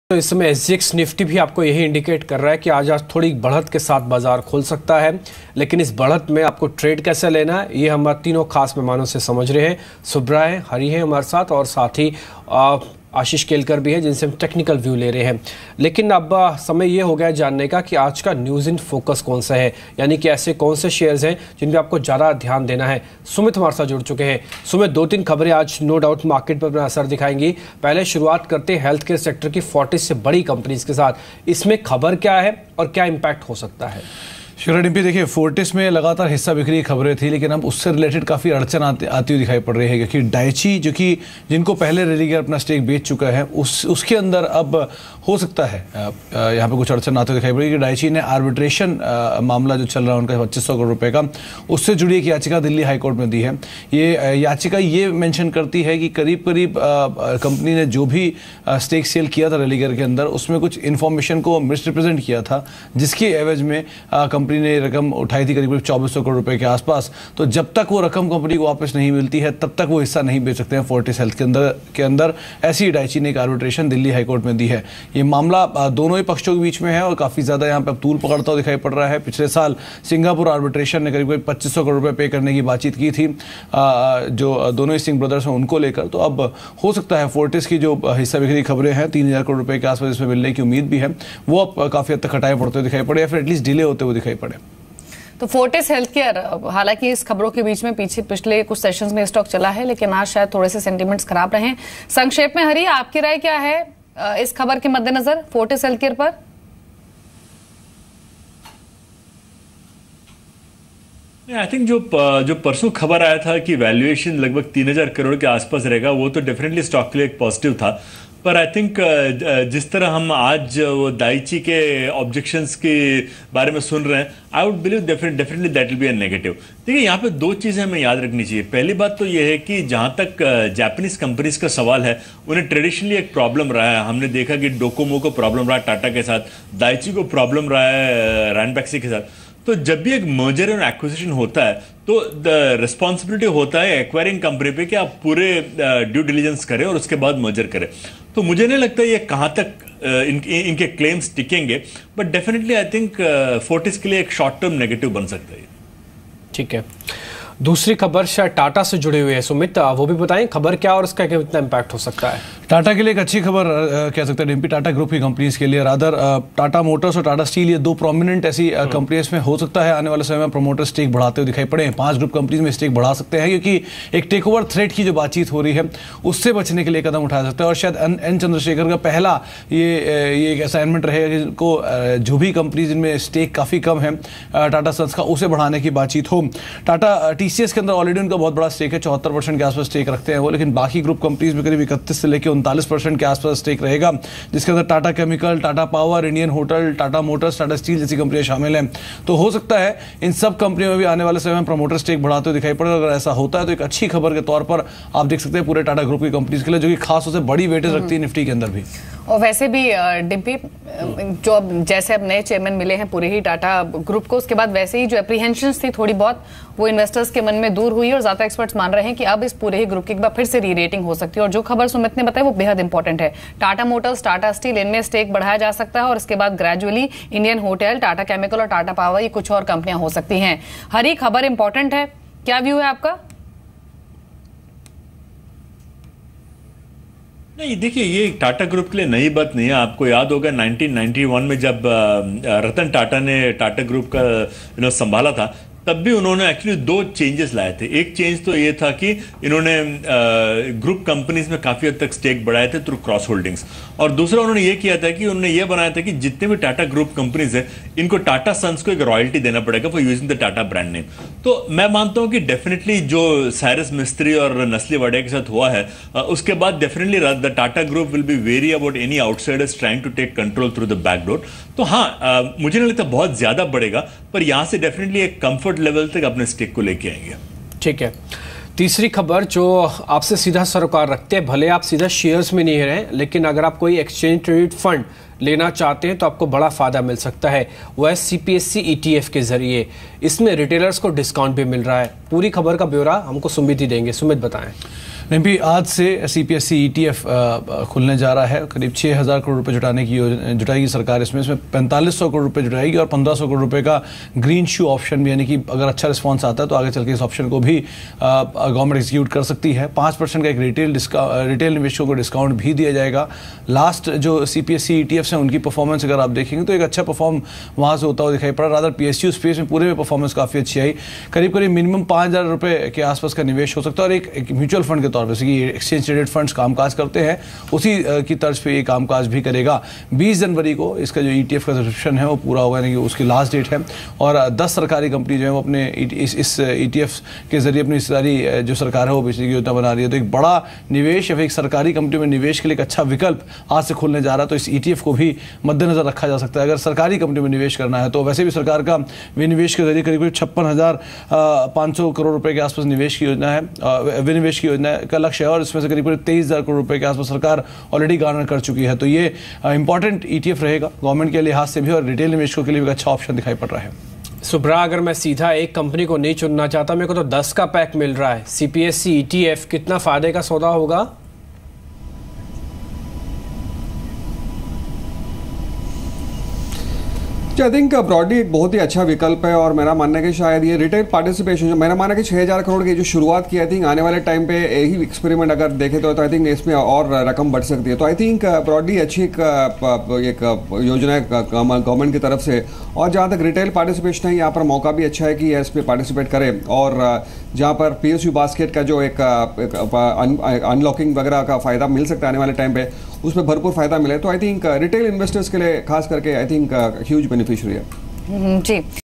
तो इस समय SGX निफ्टी भी आपको यही इंडिकेट कर रहा है कि आज थोड़ी बढ़त के साथ बाजार खुल सकता है, लेकिन इस बढ़त में आपको ट्रेड कैसे लेना है ये हम तीनों खास मेहमानों से समझ रहे हैं। सुब्रा है, हरी है हमारे साथ, और साथ ही आशीष केलकर भी है जिनसे हम टेक्निकल व्यू ले रहे हैं। लेकिन अब समय ये हो गया जानने का कि आज का न्यूज़ इन फोकस कौन सा है, यानी कि ऐसे कौन से शेयर्स हैं जिन पे आपको ज़्यादा ध्यान देना है। सुमित हमारे साथ जुड़ चुके हैं। सुमित, 2-3 खबरें आज नो डाउट मार्केट पर अपना असर दिखाएंगी। पहले शुरुआत करते हैं हेल्थ केयर सेक्टर की 40 से बड़ी कंपनीज के साथ। इसमें खबर क्या है और क्या इम्पैक्ट हो सकता है? शुक्रिया डिम्पी। देखिए, फोर्टिस में लगातार हिस्सा बिक्री की खबरें थी, लेकिन अब उससे रिलेटेड काफ़ी अड़चन आती हुई दिखाई पड़ रही है, क्योंकि डाइची जो कि जिनको पहले रेलिगेयर अपना स्टेक बेच चुका है उसके अंदर अब हो सकता है यहाँ पे कुछ अड़चन आती हुई दिखाई पड़ रही है कि डाइची ने आर्बिट्रेशन मामला जो चल रहा है उनका 2500 करोड़ रुपये का, उससे जुड़ी एक याचिका दिल्ली हाईकोर्ट में दी है। ये याचिका ये मेंशन करती है कि करीब करीब कंपनी ने जो भी स्टेक सेल किया था रेलिगेयर के अंदर, उसमें कुछ इन्फॉर्मेशन को मिसरिप्रेजेंट किया था, जिसके एवज में कंपनी ने रकम उठाई थी करीब 2400 करोड़ रुपए के आसपास। तो जब तक वो रकम कंपनी को वापस नहीं मिलती है तब तक वो हिस्सा नहीं बेच सकते हैं फोर्टिस हेल्थ के अंदर। ऐसी डाइची ने एक आर्बिट्रेशन दिल्ली हाईकोर्ट में दी है। ये मामला दोनों ही पक्षों के बीच में है और काफ़ी ज़्यादा यहाँ पे अब तूल पकड़ता हुआ दिखाई पड़ रहा है। पिछले साल सिंगापुर आर्बिट्रेशन ने करीब 2500 करोड़ रुपए पे करने की बातचीत की थी जो दोनों ही सिंह ब्रदर्स हैं उनको लेकर। तो अब हो सकता है फोर्टिस की जो हिस्सा बिक्री खबरें हैं 3000 करोड़ रुपए के आसपास इसमें मिलने की उम्मीद भी है, वो अब काफ़ी हद तक हटाए पड़ते हुए दिखाई पड़े या फिर एटलीस्ट डिले होते हुए दिखाई पड़े। तो फोर्टिस हेल्थ केयर, हालांकि इस खबरों के बीच में पिछले कुछ सेशंस में स्टॉक चला है, लेकिन आज शायद थोड़े से सेंटीमेंट्स खराब रहे। संक्षेप में हरी, आपकी राय क्या है इस खबर के मद्देनजर फोर्टिस हेल्थ केयर पर? आई थिंक जो परसों खबर आया था कि वैल्यूएशन लगभग 3000 करोड़ के आसपास रहेगा, वो तो डेफिनेटली स्टॉक के लिए एक पॉजिटिव था। पर आई थिंक जिस तरह हम आज वो दाइची के ऑब्जेक्शंस के बारे में सुन रहे हैं, I would believe definitely that will be a negative. देखिए, यहाँ पे 2 चीज़ें हमें याद रखनी चाहिए। पहली बात तो ये है कि जहाँ तक जापानीज कंपनीज का सवाल है, उन्हें ट्रेडिशनली एक प्रॉब्लम रहा है। हमने देखा कि डोकोमो को प्रॉब्लम रहा है टाटा के साथ, दाइची को प्रॉब्लम रहा है रैनबैक्सी के साथ। तो जब भी एक मर्जर और एक्विजिशन होता है तो द रिस्पॉन्सिबिलिटी होता है एक्वायरिंग कंपनी पे कि आप पूरे ड्यू डिलीजेंस करें और उसके बाद मर्जर करें। तो मुझे नहीं लगता ये कहाँ तक इनके क्लेम्स टिकेंगे, but definitely I think Fortis के लिए एक शॉर्ट टर्म नेगेटिव बन सकता है। ठीक है, दूसरी खबर शायद टाटा से जुड़े हुए हैं। सुमित, वो भी बताएं खबर क्या और उसका कितना इम्पैक्ट हो सकता है? टाटा के लिए एक अच्छी खबर कह सकते हैं डिम्पी, टाटा ग्रुप की कंपनीज के लिए। रादर टाटा मोटर्स और टाटा स्टील, ये 2 प्रोमिनेंट ऐसी कंपनीज में हो सकता है आने वाले समय में प्रमोटर स्टेक बढ़ाते हुए दिखाई पड़े हैं। 5 ग्रुप कंपनीज में स्टेक बढ़ा सकते हैं, क्योंकि एक टेक ओवर थ्रेट की जो बातचीत हो रही है उससे बचने के लिए कदम उठा सकते हैं। और शायद एन चंद्रशेखर का पहला ये एक असाइनमेंट रहेगा जिनको जो भी कंपनीज जिनमें स्टेक काफ़ी कम है टाटा सन्स का, उसे बढ़ाने की बातचीत हो। टाटा TCS के अंदर ऑलरेडी उनका बहुत बड़ा स्टेक है, 74% के आसपास स्टेक रखते हैं वो, लेकिन बाकी ग्रुप कंपनीज में करीब 31 से लेकर 39% के आसपास स्टेक रहेगा, जिसके अंदर Tata chemical, Tata power, Indian hotel, Tata motors, Tata steel जैसी कंपनियां शामिल हैं। तो हो सकता है इन सब कंपनियों में भी आने वाले समय में प्रमोटर स्टेक बढ़ाते हुए दिखाई पड़े। अगर ऐसा होता है तो एक अच्छी खबर के तौर पर आप देख सकते हैं पूरे टाटा ग्रुप की कंपनीज के लिए, जो कि खास तौर से बड़ी वेटेज रखती है निफ्टी के अंदर भी। और वैसे भी डिम्पी, जो अब जैसे अब नए चेयरमैन मिले हैं पूरे ही टाटा ग्रुप को, उसके बाद वैसे ही जो एप्रीहेंशंस थी थोड़ी बहुत, वो इन्वेस्टर्स के मन में दूर हुई और ज्यादा एक्सपर्ट्स मान रहे हैं कि अब इस पूरे ही ग्रुप की एक बार फिर से री रेटिंग हो सकती है। और जो खबर सुमित ने बताई वो बेहद इंपॉर्टेंट है। टाटा मोटर्स, टाटा स्टील, इनमें स्टेक बढ़ाया जा सकता है और इसके बाद gradually Indian hotel, Tata chemical और टाटा पावर, ये कुछ और कंपनियां हो सकती हैं। हरी, खबर इंपॉर्टेंट है, क्या व्यू है आपका? नहीं, देखिए, ये टाटा ग्रुप के लिए नई बात नहीं है। आपको याद होगा 1991 में जब रतन टाटा ने टाटा ग्रुप का संभाला था, तब भी उन्होंने एक्चुअली 2 चेंजेस लाए थे। एक चेंज तो ये था कि इन्होंने ग्रुप कंपनीज में काफी हद तक स्टेक बढ़ाए थे थ्रू क्रॉस होल्डिंग्स, और दूसरा उन्होंने ये किया था कि उन्होंने ये बनाया था कि जितने भी टाटा ग्रुप कंपनीज है इनको टाटा सन्स को एक रॉयल्टी देना पड़ेगा for using the Tata brand name. तो मैं मानता हूं कि डेफिनेटली जो साइरस मिस्त्री और नस्ली वाडिया के साथ हुआ है, उसके बाद definitely the Tata group will be very about any outsiders trying to take control through the backdoor. तो हाँ, मुझे नहीं लगता बहुत ज्यादा बढ़ेगा, पर यहां से डेफिनेटली एक कंफर्ट लेवल तक अपने स्टेक को लेके आएंगे। ठीक है, तीसरी खबर जो आपसे सीधा सरोकार रखते हैं, भले आप सीधा शेयर्स में नहीं रहे, लेकिन अगर आप कोई एक्सचेंज ट्रेडेड फंड लेना चाहते हैं तो आपको बड़ा फायदा मिल सकता है, वो है CPSE ETF के जरिए। इसमें रिटेलर्स को डिस्काउंट भी मिल रहा है। पूरी खबर का ब्यौरा हमको सुमित ही देंगे। सुमित, बताएं। नहीं, आज से CPSE ETF खुलने जा रहा है। करीब 6,000 करोड़ रुपए जुटाएगी सरकार इसमें 4500 करोड़ रुपए जुटाएगी और 1500 करोड़ रुपए का ग्रीन शू ऑप्शन भी, यानी कि अगर अच्छा रिस्पांस आता है तो आगे चल के इस ऑप्शन को भी गवर्नमेंट एग्जीक्यूट कर सकती है। 5% का एक रिटेल निवेशकों को डिस्काउंट भी दिया जाएगा। लास्ट जो CPSE ETFs हैं उनकी परफॉर्मेंस अगर आप देखेंगे तो एक अच्छा परफॉर्म वहाँ से होता हुआ दिखाई पड़ा। रादर PSU स्पेस में पूरे में परफॉर्मेंस काफ़ी अच्छी आई। करीब मिनिमम 5,000 रुपए के आसपास का निवेश हो सकता है और एक म्यूचुअल फंड के तौर पर, जैसे कि एक्सचेंज ट्रेडेड फंड्स कामकाज करते हैं उसी की तर्ज पे ये कामकाज भी करेगा। 20 जनवरी को इसका जो ETF का सब्सक्रिप्शन है वो पूरा होगा, यानी कि उसकी लास्ट डेट है और 10 सरकारी कंपनी जो है वो अपने इस ETF के जरिए अपनी सारी जो सरकार है वो बेचने की योजना बना रही है। तो एक बड़ा निवेश या फिर एक सरकारी कंपनी में निवेश के लिए एक अच्छा विकल्प आज से खुलने जा रहा है। तो इस ETF को भी मद्देनजर रखा जा सकता है अगर सरकारी कंपनी में निवेश करना है तो। वैसे भी सरकार का विनिवेश के जरिए करीब 56,500 करोड़ रुपए के आसपास निवेश की योजना है, विनिवेश की योजना का लक्ष्य है और इसमें से करीब 23,000 करोड़ रुपए के आसपास सरकार ऑलरेडी गार्नर कर चुकी है। तो ये इंपॉर्टेंट ETF रहेगा गवर्नमेंट के लिहाज से भी और रिटेल निवेशकों के लिए भी अच्छा ऑप्शन दिखाई पड़ रहा है। सुब्रा, अगर मैं सीधा एक कंपनी को नहीं चुनना चाहता, मेरे को तो 10 का पैक मिल रहा है, CPSE ETF कितना फायदे का सौदा होगा? आई थिंक ब्रॉडली एक बहुत ही अच्छा विकल्प है और मेरा मानना है कि शायद ये रिटेल पार्टिसिपेशन जो मेरा मानना है कि 6,000 करोड़ की जो शुरुआत की, आई थिंक आने वाले टाइम पे यही एक्सपेरिमेंट अगर देखें तो आई थिंक इसमें और रकम बढ़ सकती है। तो आई थिंक ब्रॉडली अच्छी एक योजना है गवर्नमेंट की तरफ से। और जहाँ तक रिटेल पार्टिसिपेशन है, यहाँ पर मौका भी अच्छा है कि इस पर पार्टिसिपेट करें और जहाँ पर PSU बास्केट का जो एक अनलॉकिंग वगैरह का फ़ायदा मिल सकता है आने वाले टाइम पे, उसमें भरपूर फ़ायदा मिले तो आई थिंक रिटेल इन्वेस्टर्स के लिए खास करके आई थिंक ह्यूज बेनिफिशियरी है। जी।